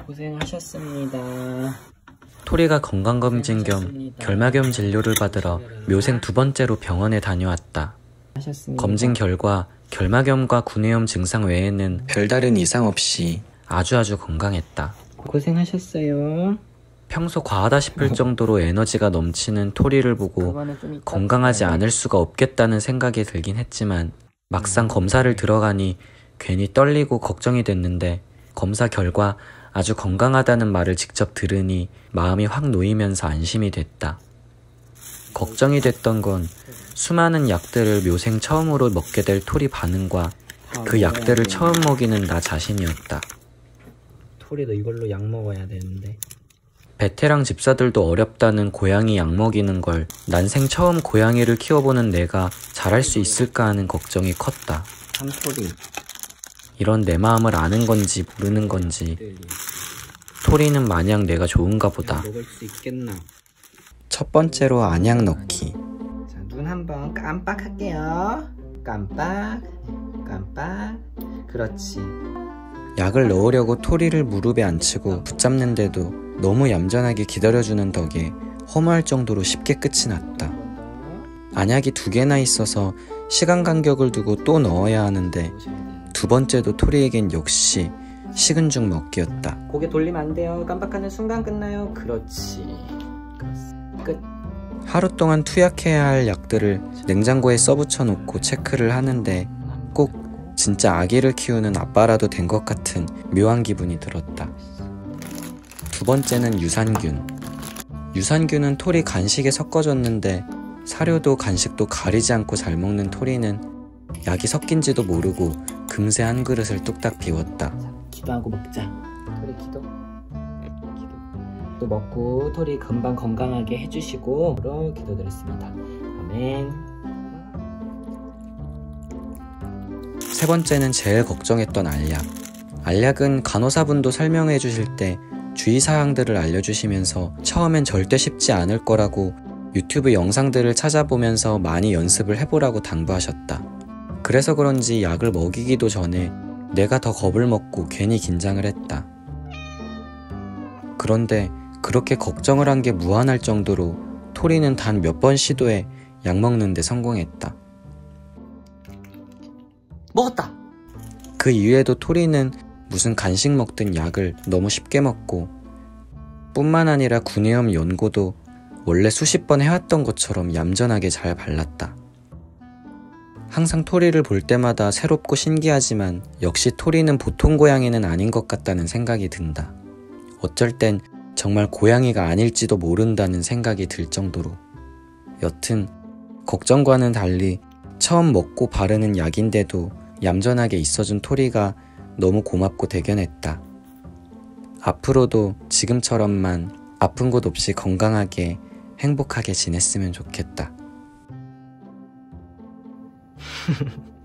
고생하셨습니다. 토리가 건강검진 겸 결막염 진료를 받으러 묘생 2번째로 병원에 다녀왔다. 검진 결과 결막염과 구내염 증상 외에는 별다른 이상 없이 아주 건강했다. 고생하셨어요. 평소 과하다 싶을 정도로 에너지가 넘치는 토리를 보고 건강하지 않을 수가 없겠다는 생각이 들긴 했지만 막상 검사를 들어가니 괜히 떨리고 걱정이 됐는데 검사 결과 아주 건강하다는 말을 직접 들으니 마음이 확 놓이면서 안심이 됐다. 걱정이 됐던 건 수많은 약들을 묘생 처음으로 먹게 될 토리 반응과 그 약들을 처음 먹이는 나 자신이었다. 토리도 이걸로 약 먹어야 되는데. 베테랑 집사들도 어렵다는 고양이 약 먹이는 걸 난생 처음 고양이를 키워보는 내가 잘할 수 있을까 하는 걱정이 컸다. 참토리. 이런 내 마음을 아는 건지 모르는 건지 토리는 마냥 내가 좋은가 보다. 먹을 수 있겠나? 첫 번째로 안약 넣기. 자, 눈 한번 깜빡할게요. 깜빡. 그렇지. 약을 넣으려고 토리를 무릎에 앉히고 붙잡는데도 너무 얌전하게 기다려주는 덕에 허무할 정도로 쉽게 끝이 났다. 안약이 2개나 있어서 시간 간격을 두고 또 넣어야 하는데 2번째도 토리에겐 역시 식은 죽 먹기였다. 고개 돌리면 안 돼요. 깜빡하는 순간 끝나요. 그렇지. 끝. 하루 동안 투약해야 할 약들을 냉장고에 써붙여 놓고 체크를 하는데 꼭 진짜 아기를 키우는 아빠라도 된 것 같은 묘한 기분이 들었다. 2번째는 유산균. 유산균은 토리 간식에 섞어줬는데 사료도 간식도 가리지 않고 잘 먹는 토리는 약이 섞인지도 모르고 금세 한 그릇을 뚝딱 비웠다. 기도하고 먹자. 토리 기도. 또 먹고 토리 금방 건강하게 해주시고 기도드렸습니다. 아멘. 3번째는 제일 걱정했던 알약. 알약은 간호사분도 설명해 주실 때 주의사항들을 알려주시면서 처음엔 절대 쉽지 않을 거라고 유튜브 영상들을 찾아보면서 많이 연습을 해보라고 당부하셨다. 그래서 그런지 약을 먹이기도 전에 내가 더 겁을 먹고 괜히 긴장을 했다. 그런데 그렇게 걱정을 한 게 무한할 정도로 토리는 단 몇 번 시도에 약 먹는데 성공했다. 먹었다! 그 이후에도 토리는 무슨 간식 먹든 약을 너무 쉽게 먹고 뿐만 아니라 구내염 연고도 원래 수십 번 해왔던 것처럼 얌전하게 잘 발랐다. 항상 토리를 볼 때마다 새롭고 신기하지만 역시 토리는 보통 고양이는 아닌 것 같다는 생각이 든다. 어쩔 땐 정말 고양이가 아닐지도 모른다는 생각이 들 정도로. 여튼 걱정과는 달리 처음 먹고 바르는 약인데도 얌전하게 있어준 토리가 너무 고맙고 대견했다. 앞으로도 지금처럼만 아픈 곳 없이 건강하게 행복하게 지냈으면 좋겠다.